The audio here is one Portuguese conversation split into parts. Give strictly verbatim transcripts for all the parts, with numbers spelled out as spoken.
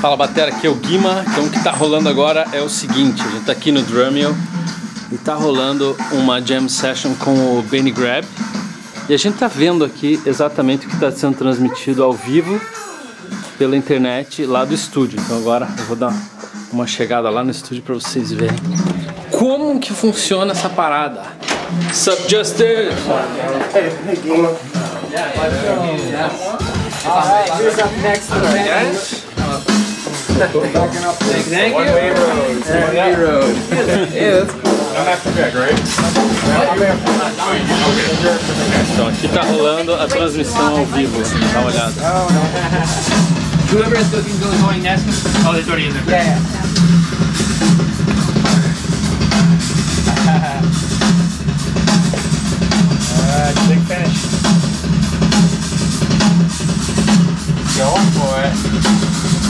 Fala batera, aqui é o Guima. Então o que tá rolando agora é o seguinte: a gente tá aqui no Drumeo e tá rolando uma jam session com o Benny Grab. E a gente tá vendo aqui exatamente o que está sendo transmitido ao vivo pela internet lá do estúdio. Então agora eu vou dar uma chegada lá no estúdio para vocês verem como que funciona essa parada. Sup, Justin? Hey, hey, Guima. Alright, who's up next to the band? Backing up this Thank one you. way road. One way road. Yeah, that's cool. I'm after that, right? Então aqui tá rolando a transmissão ao vivo, dá uma olhada. Whoever is looking good going next. Oh, it's already in there. Yeah. Alright, big finish. Going for it.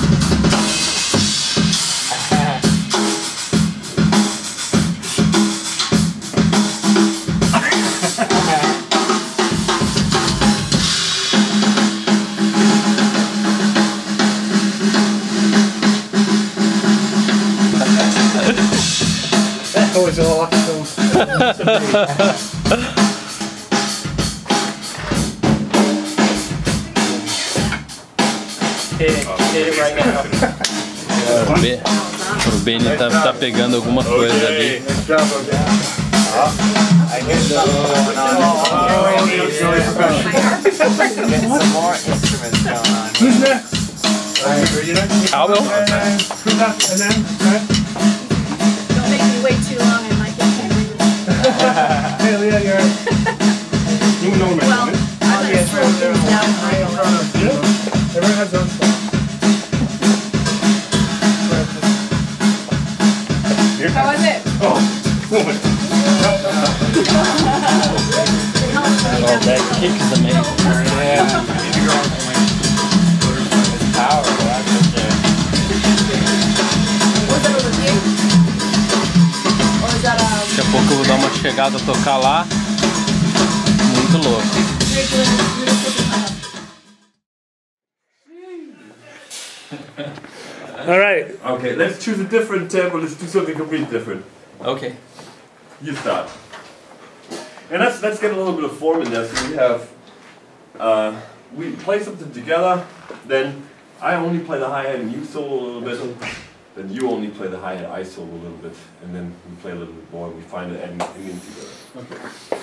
That was awesome. Hit it, hit it right now. O, B, o Benny tá, tá pegando alguma coisa ali. Nice job, okay. I hit the one on. Get some more instruments going on. Who's next? Cowbell? Who's next? And then, right? Don't make me wait too long, I might get angry. Hey, Leah, you're. You know me. Well, I'm gonna throw things down in my own. Everyone has their own stuff. How was it? Oh, Oh, that kick is amazing. yeah. You need to go on the lane. It's power, that's it there. Was that a review? Or is that a... Daqui a pouco eu vou dar uma chegada a tocar lá. Muito louco. All right. Okay, let's choose a different tempo. Let's do something completely different. Ok. You start. And let's let's get a little bit of form in there. So we have, uh, we play something together. Then I only play the hi-hat and you solo a little bit. Then you only play the hi-hat, I solo a little bit, and then we play a little bit more. And we find the ending ending together. Okay.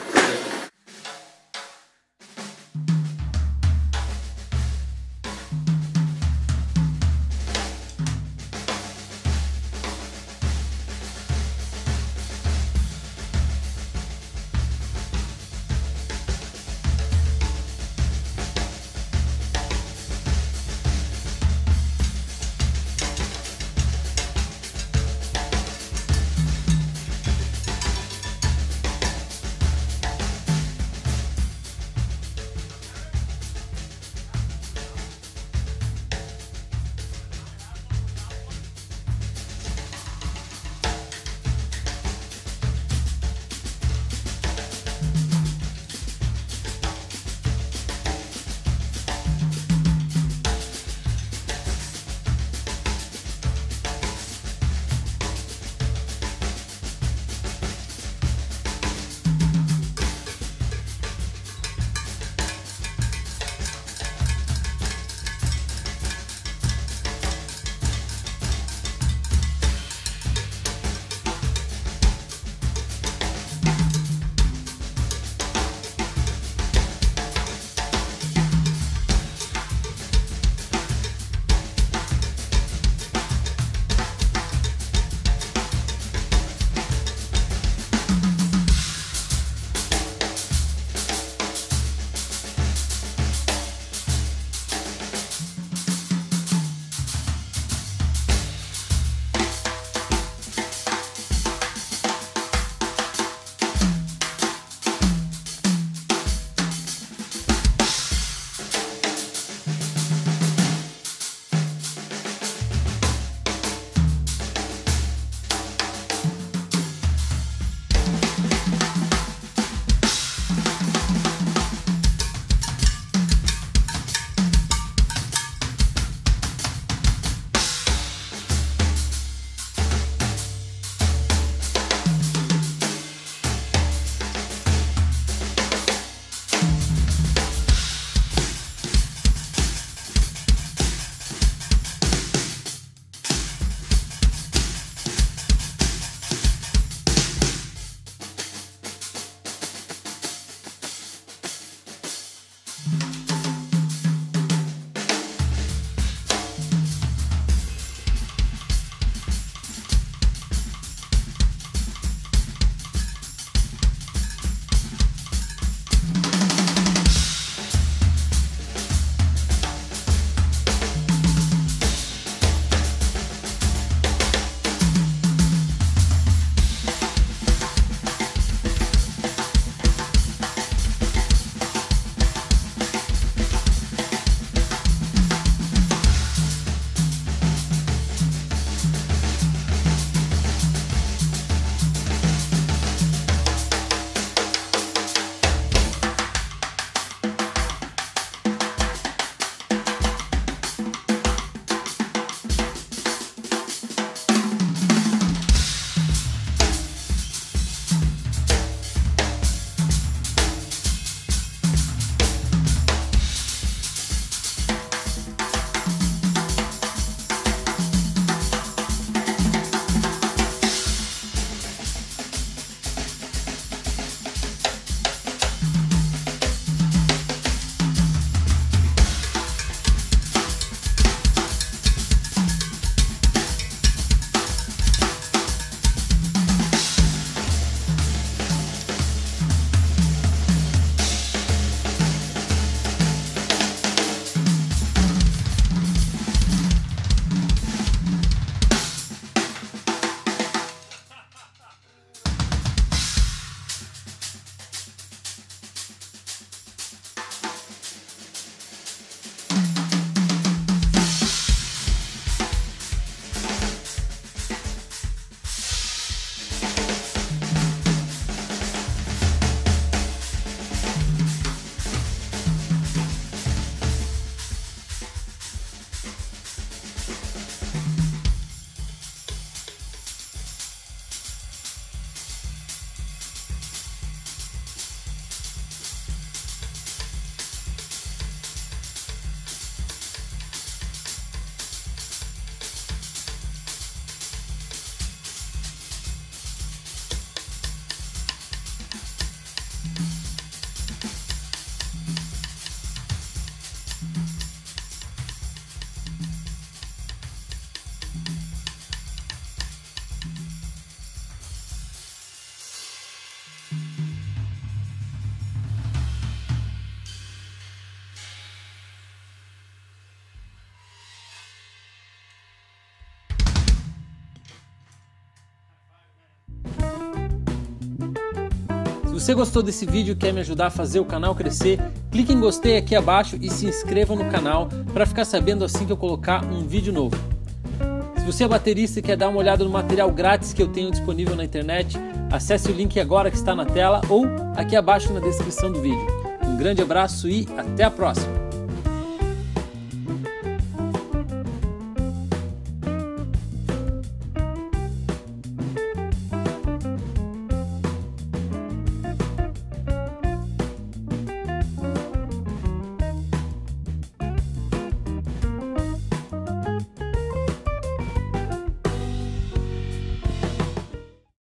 você gostou desse vídeo e quer me ajudar a fazer o canal crescer, clique em gostei aqui abaixo e se inscreva no canal para ficar sabendo assim que eu colocar um vídeo novo. Se você é baterista e quer dar uma olhada no material grátis que eu tenho disponível na internet, acesse o link agora que está na tela ou aqui abaixo na descrição do vídeo. Um grande abraço e até a próxima!